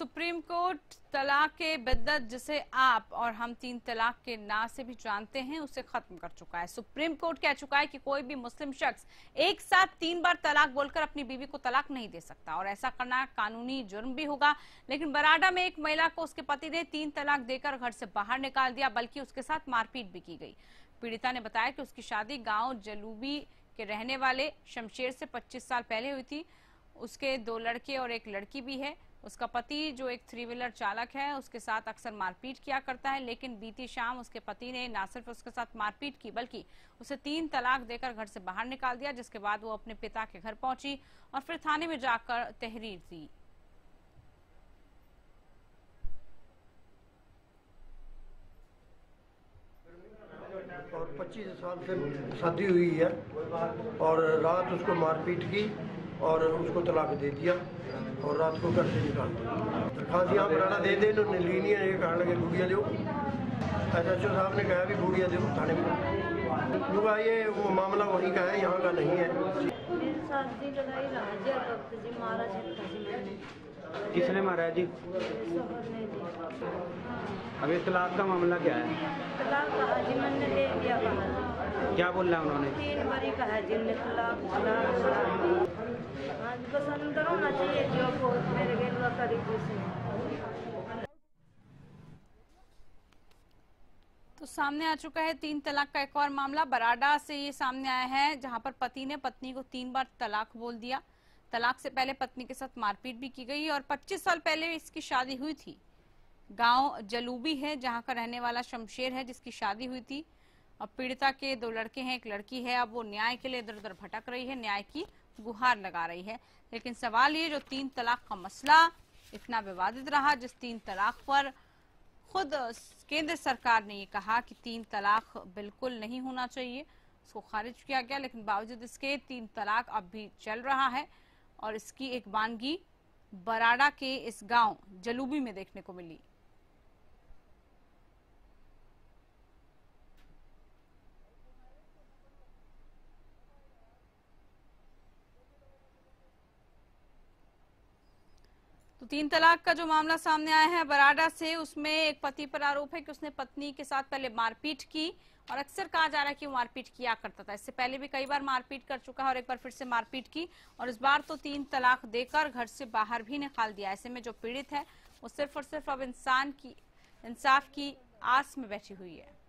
Supreme court तलाक के बिद्दत, जिसे आप और हम तीन तलाक के ना से भी जानते हैं, उसे खत्म कर चुका है। सुप्रीम कोर्ट कह चुका है कि कोई भी मुस्लिम शख्स एक साथ 3 बार तलाक बोलकर अपनी बीवी को तलाक नहीं दे सकता और ऐसा करना कानूनी जुर्म भी होगा। लेकिन बराडा में एक महिला को उसके पति ने 3 तलाक देकर घर से बाहर निकाल दिया, बल्कि उसके साथ मारपीट भी की गई। पीड़िता ने बताया कि उसकी शादी गाँव जलूबी के रहने वाले शमशेर से 25 साल पहले हुई थी। उसके 2 लड़के और 1 लड़की भी है। उसका पति, जो एक 3 व्हीलर चालक है, उसके साथ अक्सर मारपीट किया करता है। लेकिन बीती शाम उसके पति ने न सिर्फ उसके साथ मारपीट की, बल्कि उसे 3 तलाक देकर घर से बाहर निकाल दिया, जिसके बाद वो अपने पिता के घर पहुंची और फिर थाने में जाकर तहरीर दी। और 25 साल से शादी हुई है और रात उसको मारपीट की और उसको तलाक दे दिया और रात को घर से निकाल दिया। दरखास्त यहाँ बराड़ा दे दे, इन्होंने ली नहीं है। ये कहने लगे गुड़िया दो। SHO साहब ने कहा भी गुड़िया दो थाने में। क्योंकि ये वो मामला वहीं का है, यहाँ का नहीं है। किसने मारा है जी? अभी तलाक का मामला क्या है? तलाक कहा जी, मैंने ले लिया। कहा क्या बोल रहा उन्होंने? 3 बारी कहा जिनने तलाक बस अंदर होना चाहिए जो को मेरे गेलवा करीबी से। तो सामने आ चुका है 3 तलाक का एक और मामला। बराडा से ये सामने आया है, जहां पर पति ने पत्नी को 3 बार तलाक बोल दिया। तलाक से पहले पत्नी के साथ मारपीट भी की गई और 25 साल पहले इसकी शादी हुई थी। गांव जलूबी है, जहां का रहने वाला शमशेर है, जिसकी शादी हुई थी। और पीड़िता के 2 लड़के हैं, 1 लड़की है। अब वो न्याय के लिए इधर उधर भटक रही है, न्याय की गुहार लगा रही है। लेकिन सवाल ये, जो 3 तलाक का मसला इतना विवादित रहा, जिस 3 तलाक पर खुद केंद्र सरकार ने ये कहा कि 3 तलाक बिल्कुल नहीं होना चाहिए, उसको खारिज किया गया। लेकिन बावजूद इसके 3 तलाक अब भी चल रहा है और इसकी एक वानगी बराडा के इस गांव जलूबी में देखने को मिली। तो 3 तलाक का जो मामला सामने आया है बराडा से, उसमें एक पति पर आरोप है कि उसने पत्नी के साथ पहले मारपीट की और अक्सर कहा जा रहा है कि वो मारपीट किया करता था। इससे पहले भी कई बार मारपीट कर चुका है और एक बार फिर से मारपीट की और इस बार तो 3 तलाक देकर घर से बाहर भी निकाल दिया। ऐसे में जो पीड़ित है वो सिर्फ और सिर्फ अब इंसाफ की आस में बैठी हुई है।